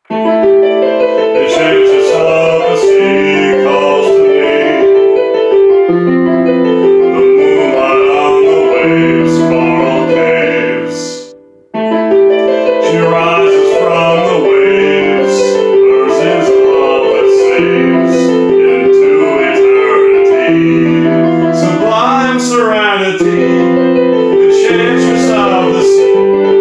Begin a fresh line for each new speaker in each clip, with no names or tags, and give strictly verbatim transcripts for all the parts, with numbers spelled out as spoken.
Enchantress of the sea calls to me. The moonlight on the waves, coral caves. She rises from the waves, hers is a love that saves into eternity. Sublime serenity, Enchantress of the sea.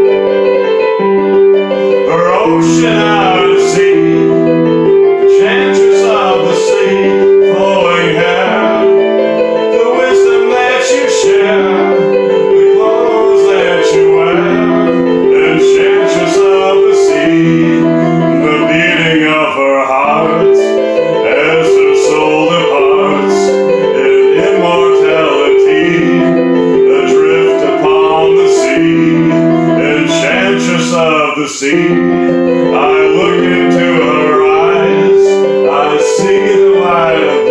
Her ocean out at sea, Enchantress of the sea, flowing hair, the wisdom that you share, the clothes that you wear, Enchantress of the sea, the beating of her heart as her soul departs in immortality, adrift upon the sea, Enchantress of the sea. I look into her eyes, I see the light of